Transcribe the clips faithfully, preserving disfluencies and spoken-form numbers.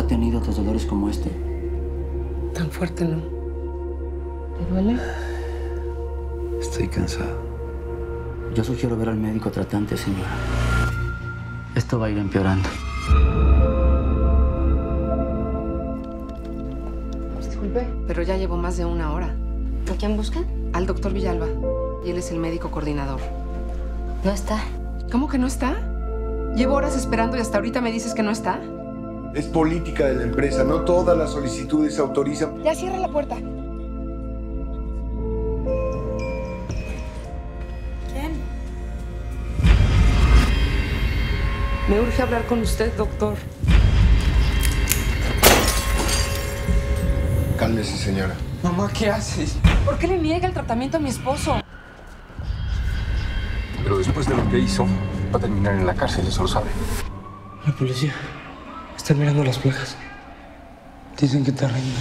ha tenido otros dolores como este? Tan fuerte no. ¿Te duele? Estoy cansado. Yo sugiero ver al médico tratante, señora. Esto va a ir empeorando. Disculpe, pero ya llevo más de una hora. ¿A quién buscan? Al doctor Villalba. Y él es el médico coordinador. No está. ¿Cómo que no está? Llevo horas esperando y hasta ahorita me dices que no está. Es política de la empresa. No todas las solicitudes se autorizan. Ya cierra la puerta. ¿Quién? Me urge hablar con usted, doctor. Cálmese, señora. Mamá, ¿qué haces? ¿Por qué le niega el tratamiento a mi esposo? Pero después de lo que hizo, va a terminar en la cárcel, eso lo sabe. La policía. Están mirando las placas. Dicen que te arreglan.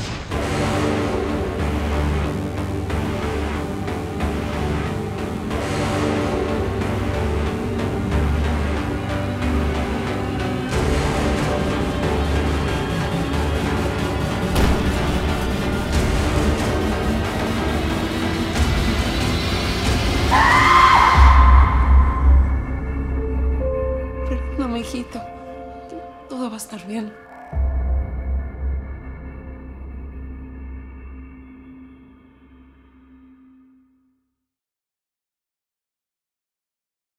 Perdóname, hijito. Todo va a estar bien.